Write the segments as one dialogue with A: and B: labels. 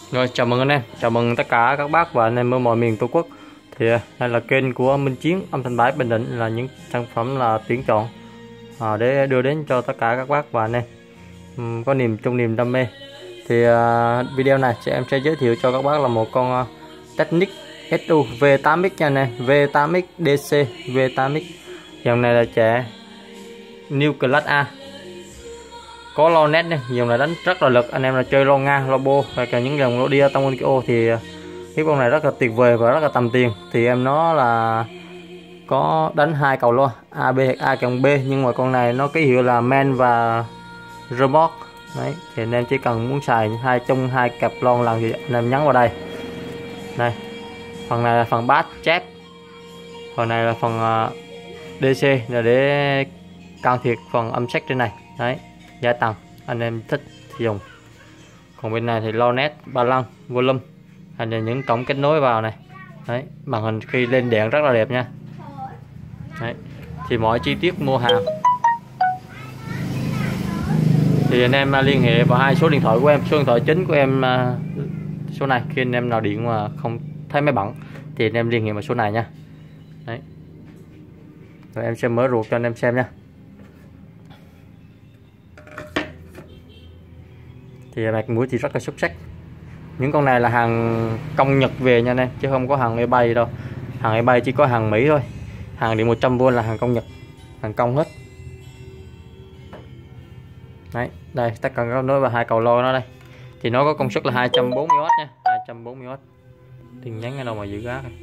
A: Rồi, chào mừng anh em, chào mừng tất cả các bác và anh em ở mọi miền Tổ quốc. Thì đây là kênh của Minh Chiến, âm thanh bãi Bình Định, là những sản phẩm là tuyển chọn để đưa đến cho tất cả các bác và anh em có niềm đam mê. Thì video này em sẽ giới thiệu cho các bác là một con Technic SU V8X nha anh em, V8X DC V8X. Dòng này là chạy New Class A, có lo nét này, dòng này đánh rất là lực. Anh em là chơi lo ngang, lo bô và cả những dòng lo đi tông Monaco thì cái con này rất là tuyệt vời và rất là tầm tiền. Thì em nó là có đánh hai cầu lo A B hoặc A cộng B, nhưng mà con này nó cái hiệu là man và remote đấy. Thì anh em chỉ cần muốn xài hai cặp lon lần thì anh em nhấn vào đây. Đây, phần này là phần bass chép, phần này là phần DC là để can thiệp phần âm sắc trên này đấy, gia tăng anh em thích thì dùng. Còn bên này thì lo nét, ba lăng, volume, hay là những cổng kết nối vào này đấy. Màn hình khi lên đèn rất là đẹp nha đấy. Thì mọi chi tiết mua hàng thì anh em liên hệ vào hai số điện thoại của em. Số điện thoại chính của em số này, khi anh em nào điện mà không thấy máy bận thì anh em liên hệ vào số này nha đấy. Rồi em sẽ mở ruột cho anh em xem nha. Thì mặt mũi thì rất là xuất sắc. Những con này là hàng công Nhật về nha anh em, chứ không có hàng eBay đâu. Hàng eBay chỉ có hàng Mỹ thôi. Hàng điện 100V là hàng công Nhật, hàng công hết đấy. Đây tất cả các nối và hai cầu lo nó đây. Thì nó có công suất là 240W nha, 240W. Tin nhắn ở đâu mà giữ gác này.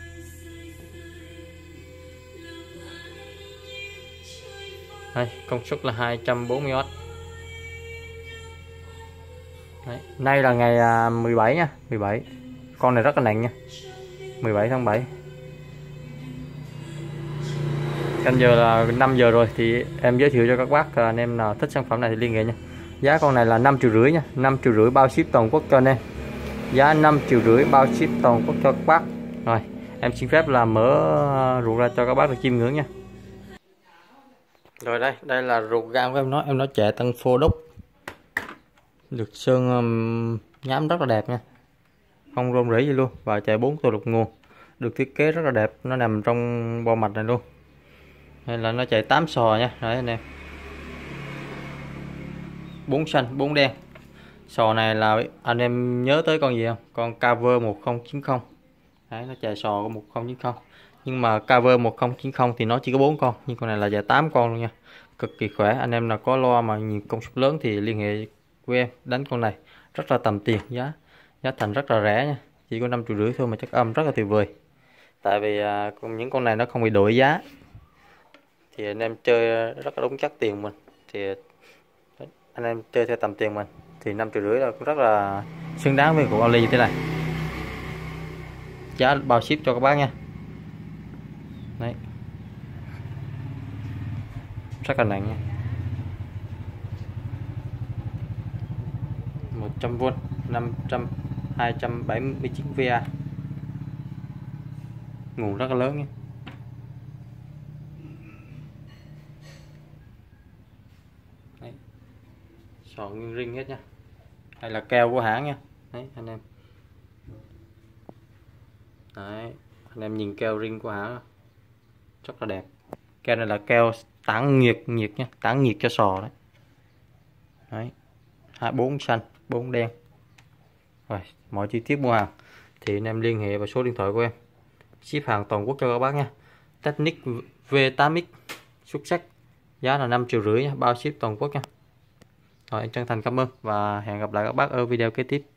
A: Đây, công suất là 240W. Đấy. Nay là ngày 17 nha, 17. Con này rất là nặng nha, 17 tháng 7. Canh giờ là 5 giờ rồi, thì em giới thiệu cho các bác. Anh em nào thích sản phẩm này thì liên hệ nha. Giá con này là 5,5 triệu nha, 5,5 triệu bao ship toàn quốc cho anh em. Giá 5,5 triệu bao ship toàn quốc cho các bác. Rồi, em xin phép là mở ruột ra cho các bác được chiêm ngưỡng nha. Rồi đây là ruột gan của em nó chạy tăng phô đúc, được sơn nhám rất là đẹp nha, không rôm rỉ gì luôn, và chạy 4 tua lục nguồn, được thiết kế rất là đẹp. Nó nằm trong bo mạch này luôn. Hay là nó chạy 8 sò nha đấy anh em, 4 xanh 4 đen. Sò này là anh em nhớ tới con gì không? Con Cover 1090 đấy, nó chạy sò của 1090. Nhưng mà Cover 1090 thì nó chỉ có 4 con, nhưng con này là chạy 8 con luôn nha, cực kỳ khỏe. Anh em nào có loa mà nhiều công suất lớn thì liên hệ với em đánh con này, rất là tầm tiền. Giá thành rất là rẻ nha, chỉ có 5,5 triệu thôi mà chất âm rất là tuyệt vời. Tại vì những con này nó không bị đổi giá, thì anh em chơi rất là đúng chất tiền mình. Thì anh em chơi theo tầm tiền mình thì 5,5 triệu là cũng rất là xứng đáng với của Ali như thế này. Giá bao ship cho các bác nha đấy, rất là nặng nha. 100V 279VA, nguồn rất là lớn nha. Đấy. Sò nguyên ring hết nha, hay là keo của hãng nha đấy anh em. Đấy, anh em nhìn keo ring của hãng rất là đẹp. Keo này là keo tản nhiệt nha, tản nhiệt cho sò đấy. Đấy, 4 xanh 4 đen. Rồi, mọi chi tiết mua hàng thì anh em liên hệ vào số điện thoại của em, ship hàng toàn quốc cho các bác nha. Technic V8X xuất sắc, giá là 5,5 triệu nha, bao ship toàn quốc nha. Rồi, em chân thành cảm ơn và hẹn gặp lại các bác ở video kế tiếp.